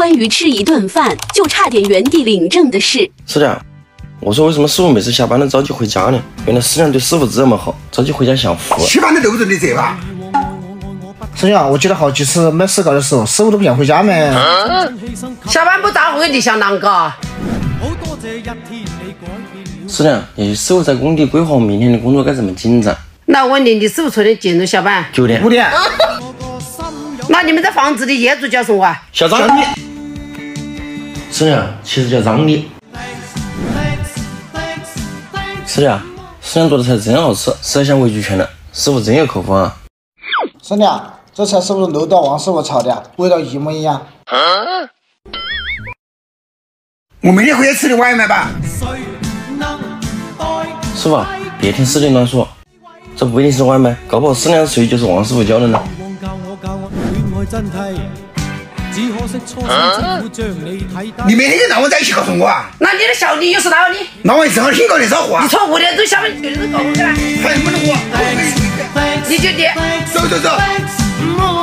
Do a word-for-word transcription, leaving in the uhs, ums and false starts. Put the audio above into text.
关于吃一顿饭就差点原地领证的事。 师娘，我说为什么师傅每次下班都着急回家呢？原来师娘对师傅这么好，着急回家享福。 吃饭都留着你这吧。 师娘，我记得好几次买石膏的时候，师傅都不想回家嘛。 啊、下班不打呼你想啷个？ 师娘，也许师傅在工地规划明天的工作该怎么进展。 那我问你，你师傅几点进入下班？ 九点。 五点。 那你们在房子里业主叫什么啊？ 小张。师娘，其实叫张丽。师娘，师娘做的菜真好吃，实在想回去劝了。师傅真有口风啊。 师娘，这菜是不是楼道王师傅炒的？味道一模一样。啊、 我明天回去吃点外卖吧。 师傅，别听师弟乱说，这不一定是外卖，搞不好师娘的手艺就是王师傅教的呢。 啊、你每天跟老王在一起搞什么啊？ 那你的小弟又是哪里？ 老王正好听过你说话。 你从五点钟下班九点钟搞回来， 还有什么我？ 你就点。 走走走。